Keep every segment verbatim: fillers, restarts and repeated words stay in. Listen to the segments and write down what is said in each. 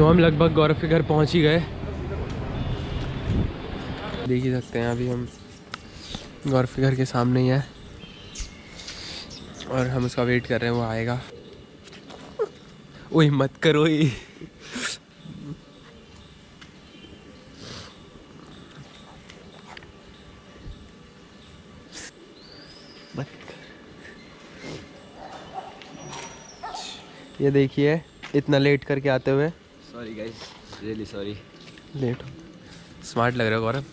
तो हम लगभग गौरव के घर पहुंच ही गए। देख ही सकते हैं अभी हम गौरव के घर के सामने ही हैं और हम उसका वेट कर रहे हैं, वो आएगा। ओए मत करो ये। मत कर। ये देखिए इतना लेट करके आते हुए। Sorry guys, really sorry. Late हो, स्मार्ट लग रहा है गौरव।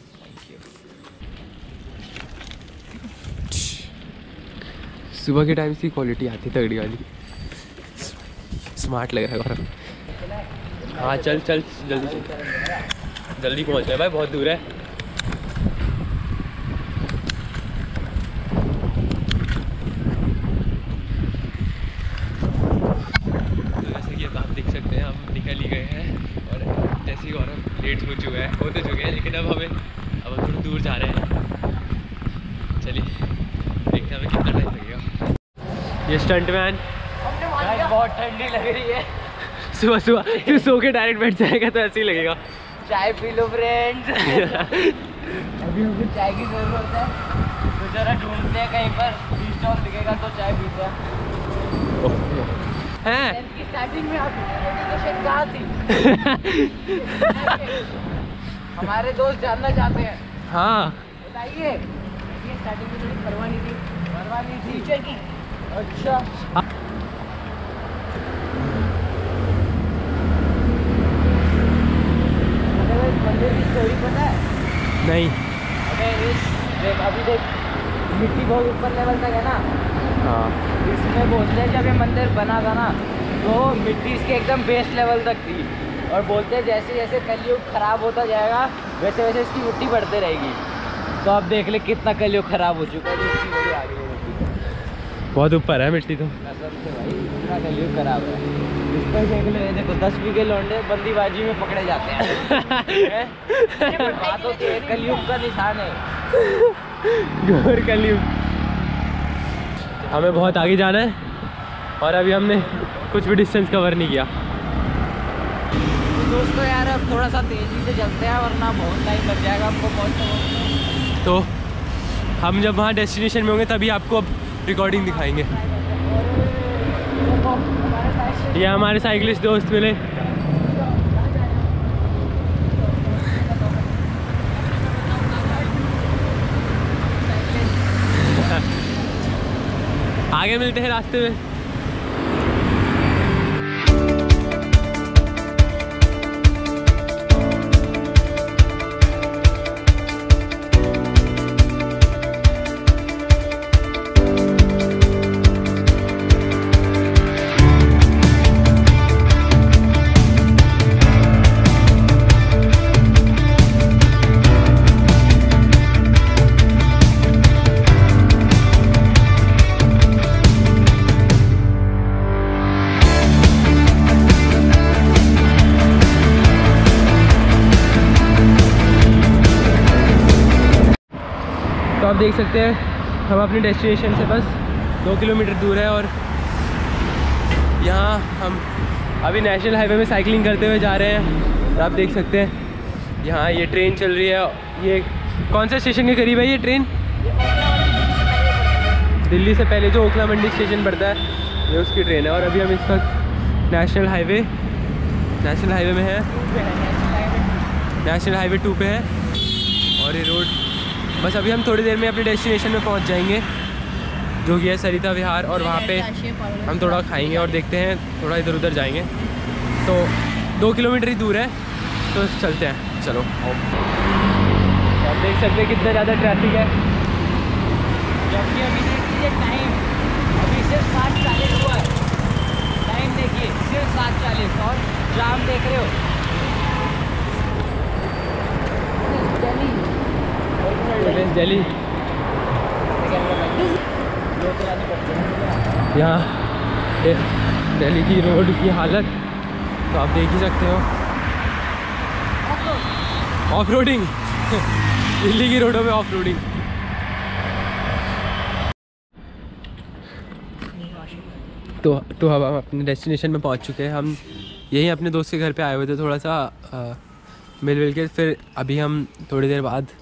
सुबह के टाइम से क्वालिटी आती है तगड़ी वाली। स्मार्ट लग रहा है गौरव। हाँ चल चल जल्दी चल, जल्दी पहुँच रहे भाई, बहुत दूर है। तो जैसे कि अब आप देख सकते हैं हम निकल ही गए हैं और जैसे ही गौरव लेट हो चुका है, हो तो चुके हैं, लेकिन अब हमें अब हम थोड़ा दूर जा रहे हैं। चलिए देखते हैं हमें कितना टाइम लगेगा। ये स्टंटमैन, बहुत ठंडी लग रही है। सुबह सुबह फिर सो के डायरेक्ट बैठ जाएगा तो ऐसे ही लगेगा। चाय पी लो फ्रेंड्स। अभी हमको चाय की जरूरत है, तो जरा ढूंढते हैं कहीं पर टी स्टॉल दिखेगा तो चाय पीते हैं। हैं की स्टार्टिंग में आप एजुकेशन कहाँ थी? हमारे दोस्त जानना चाहते हैं। हाँ बताइए, ये स्टार्टिंग में थोड़ी परवाह नहीं थी, परवाह नहीं थी टीचर की। अच्छा मंदिर की स्टोरी पता है? नहीं। अबे इस देख, अभी देख मिट्टी बहुत ऊपर लेवल तक है ना। हाँ इसमें बोलते हैं जब ये मंदिर बना था ना तो मिट्टी इसके एकदम बेस लेवल तक थी, और बोलते हैं जैसे जैसे कलयुग खराब होता जाएगा वैसे वैसे इसकी मिट्टी बढ़ते रहेगी। तो अब देख ले कितना कलयुग खराब हो चुका है, इसकी बड़ी आ गई है मिट्टी। बहुत ऊपर है मिट्टी तो। कसम से भाई इतना कलयुग खराब है। इस पर देख ले, देखो दस बीघे लौंडे बंदीबाजी में पकड़े जाते हैं। बातों के कलयुग का निशान है। घोर कलयुग। हमें बहुत आगे जाना है और अभी हमने कुछ भी डिस्टेंस कवर नहीं किया। तो दोस्तों यार अब थोड़ा सा तेजी से चलते हैं वरना बहुत टाइम लग जाएगा हमको पहुंचने। तो हम जब वहाँ डेस्टिनेशन में होंगे तभी आपको अब रिकॉर्डिंग दिखाएंगे। ये हमारे साइकिलिस्ट दोस्त मिले। आगे मिलते हैं रास्ते में। तो आप देख सकते हैं हम अपने डेस्टिनेशन से बस दो किलोमीटर दूर है और यहाँ हम अभी नेशनल हाईवे में साइकिलिंग करते हुए जा रहे हैं। तो आप देख सकते हैं यहाँ ये ट्रेन चल रही है। ये कौन सा स्टेशन के करीब है ये ट्रेन? दिल्ली से पहले जो ओखला मंडी स्टेशन पड़ता है ये उसकी ट्रेन है। और अभी हम इस वक्त नेशनल हाईवे नेशनल हाईवे में है, नेशनल हाईवे टू पे है। और ये रोड बस अभी हम थोड़ी देर में अपने डेस्टिनेशन में पहुंच जाएंगे जो कि है सरिता विहार। और वहाँ पे हम थोड़ा खाएंगे और देखते हैं, थोड़ा इधर उधर जाएंगे। तो दो किलोमीटर ही दूर है तो चलते हैं। चलो तो आप देख सकते हैं कितना ज़्यादा ट्रैफिक है। जबकि अभी देखिए टाइम, अभी सिर्फ सात चालीस हुआ है। टाइम देखिए सिर्फ सात चालीस और जाम देख रहे हो। दिल्ली यहाँ दिल्ली की रोड की हालत तो आप देख ही सकते हो। ऑफ रोडिंग दिल्ली की रोडों में ऑफ रोडिंग। तो तो अब हम अपने डेस्टिनेशन में पहुंच चुके हैं। हम यहीं अपने दोस्त के घर पे आए हुए थे, थोड़ा सा आ, मिल मिल के फिर अभी हम थोड़ी देर बाद